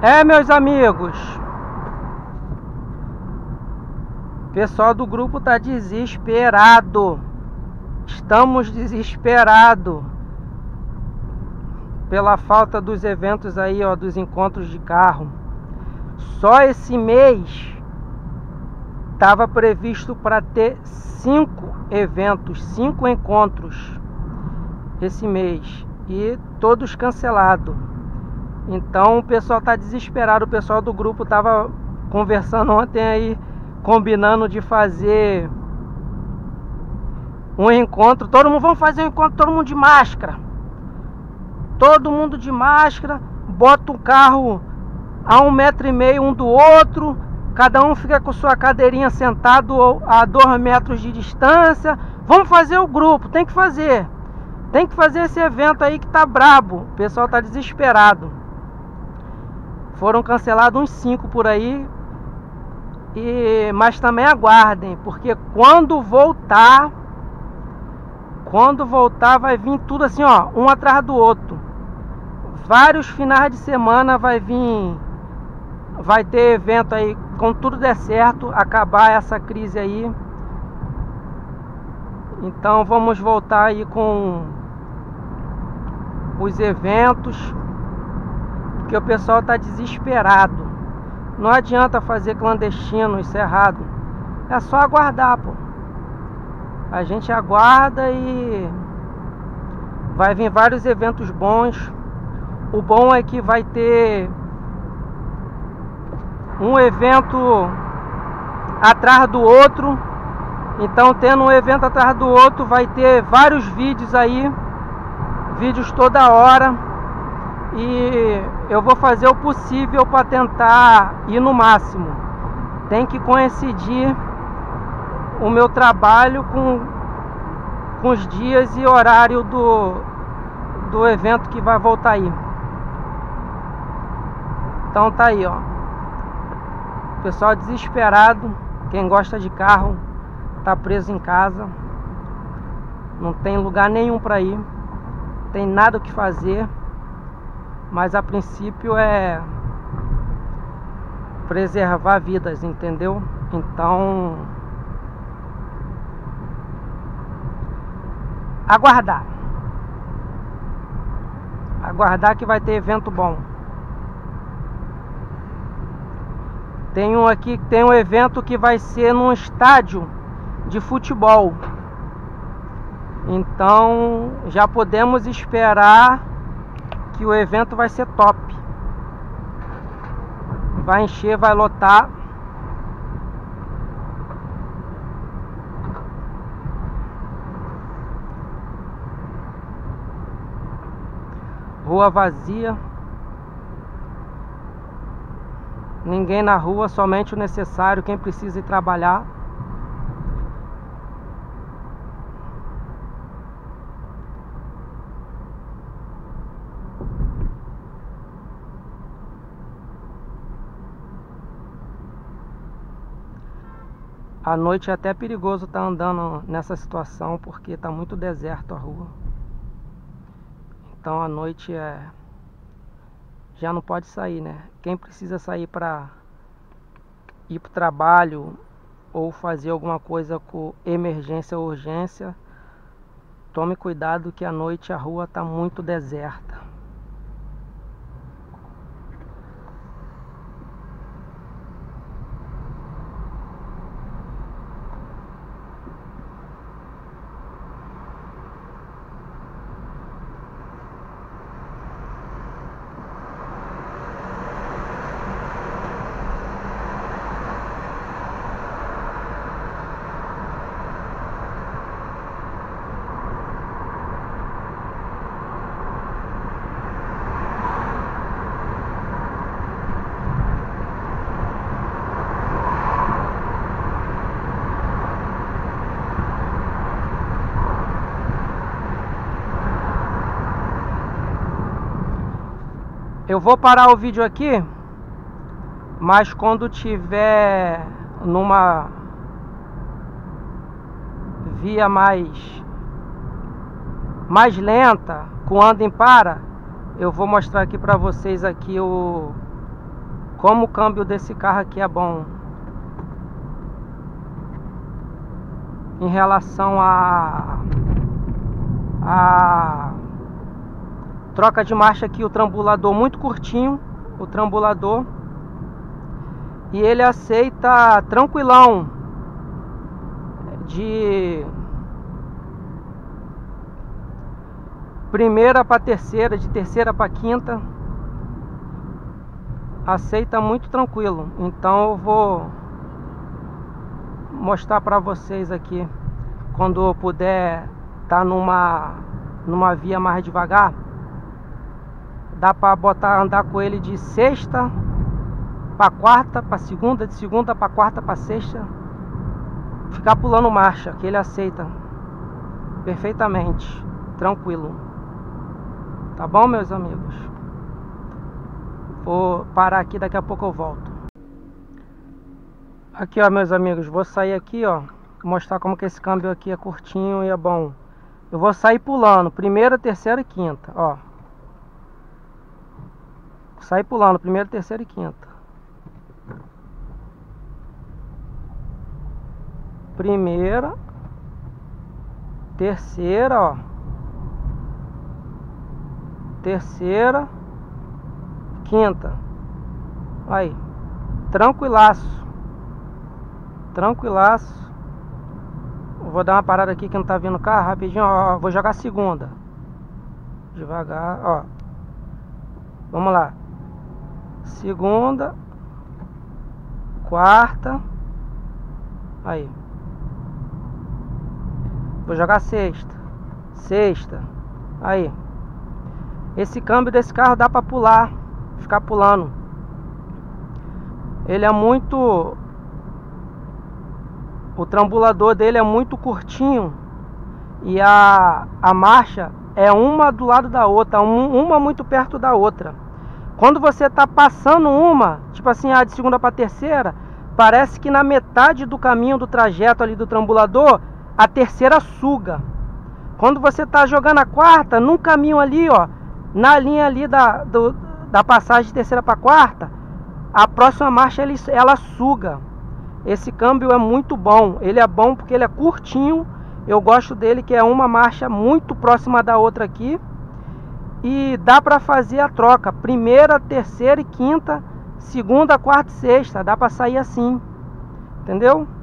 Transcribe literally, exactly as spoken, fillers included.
É, meus amigos, o pessoal do grupo tá desesperado. Estamos desesperados pela falta dos eventos aí, ó, dos encontros de carro. Só esse mês estava previsto para ter cinco eventos, cinco encontros esse mês, e todos cancelados. Então o pessoal tá desesperado. O pessoal do grupo tava conversando ontem aí, combinando de fazer um encontro. Todo mundo, vamos fazer um encontro, todo mundo de máscara. Todo mundo de máscara, bota o carro a um metro e meio um do outro, cada um fica com sua cadeirinha sentado a dois metros de distância. Vamos fazer o grupo, tem que fazer. Tem que fazer esse evento aí que tá brabo. O pessoal tá desesperado. Foram cancelados uns cinco por aí. E, mas também aguardem, porque quando voltar, quando voltar vai vir tudo assim, ó, um atrás do outro. Vários finais de semana vai vir, vai ter evento aí, quando tudo der certo, acabar essa crise aí. Então vamos voltar aí com os eventos, porque o pessoal tá desesperado. Não adianta fazer clandestino, isso é errado. É só aguardar, pô. A gente aguarda e vai vir vários eventos bons. O bom é que vai ter um evento atrás do outro. Então, tendo um evento atrás do outro, vai ter vários vídeos aí, vídeos toda hora. E eu vou fazer o possível para tentar ir no máximo. Tem que coincidir o meu trabalho com, com os dias e horário do, do evento que vai voltar aí. Então tá aí, ó. Pessoal desesperado. Quem gosta de carro tá preso em casa. Não tem lugar nenhum para ir. Não tem nada o que fazer. Mas a princípio é preservar vidas, entendeu? Então, aguardar. Aguardar que vai ter evento bom. Tem um aqui, tem um evento que vai ser num estádio de futebol. Então, já podemos esperar que o evento vai ser top. Vai encher, vai lotar. Rua vazia. Ninguém na rua, somente o necessário, quem precisa ir trabalhar. À noite é até perigoso estar andando nessa situação, porque está muito deserto a rua. Então à noite é... já não pode sair, né? Quem precisa sair para ir para o trabalho ou fazer alguma coisa com emergência ou urgência, tome cuidado que à noite a rua está muito deserta. Eu vou parar o vídeo aqui, mas quando tiver numa via mais mais lenta, com anda em para, eu vou mostrar aqui para vocês aqui o como o câmbio desse carro aqui é bom em relação a a troca de marcha aqui, o trambulador muito curtinho, o trambulador, e ele aceita tranquilão de primeira para terceira, de terceira para quinta, aceita muito tranquilo. Então eu vou mostrar para vocês aqui quando eu puder estar tá numa numa via mais devagar. Dá para botar, andar com ele de sexta para quarta, para segunda, de segunda para quarta, para sexta, ficar pulando marcha, que ele aceita perfeitamente, tranquilo. Tá bom, meus amigos? Vou parar aqui, daqui a pouco eu volto. Aqui, ó, meus amigos, vou sair aqui, ó, mostrar como que esse câmbio aqui é curtinho e é bom. Eu vou sair pulando, primeira, terceira e quinta, ó. Sair pulando, primeira, terceira e quinta. Primeira, terceira, ó. Terceira, quinta. Aí, tranquilaço. Tranquilaço. Vou dar uma parada aqui que não tá vindo carro, rapidinho, ó. Vou jogar a segunda. Devagar, ó. Vamos lá. Segunda, quarta. Aí. Vou jogar sexta. Sexta. Aí. Esse câmbio desse carro dá pra pular, ficar pulando. Ele é muito... O trambulador dele é muito curtinho. E a, a marcha é uma do lado da outra, um, uma muito perto da outra. Quando você tá passando uma, tipo assim, a de segunda para terceira, parece que na metade do caminho do trajeto ali do trambulador, a terceira suga. Quando você tá jogando a quarta, num caminho ali, ó, na linha ali da, do, da passagem de terceira para quarta, a próxima marcha ele, ela suga. Esse câmbio é muito bom. Ele é bom porque ele é curtinho. Eu gosto dele, que é uma marcha muito próxima da outra aqui. E dá para fazer a troca, primeira, terceira e quinta, segunda, quarta e sexta, dá para sair assim, entendeu?